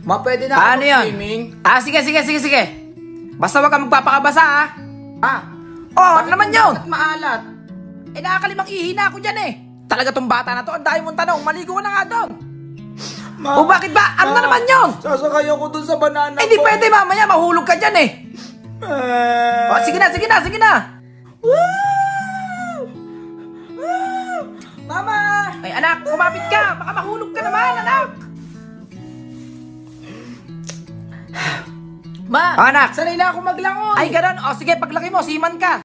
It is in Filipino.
Ma, pwede na ako Ano yun? swimming? Sige. Basta wag kang magpapakabasa, ha? Ah, Ano naman yun? Bakit maalat? Nakakalimang ihina ako dyan, eh. Talaga tong bata na to, ang dahil mong tanong, maligo ka na nga doon. Ma, O bakit ba? Ano na naman yun? Sasakay ako dun sa banana Di pwede, mamaya mahulog ka dyan, eh. Sige na. Mama! Ay, anak, kumapit ka. Baka mahulog ka naman, anak. Ma! Anak. Sanay na ako maglangoy! Ay, ganun. Sige, paglaki mo, siman ka.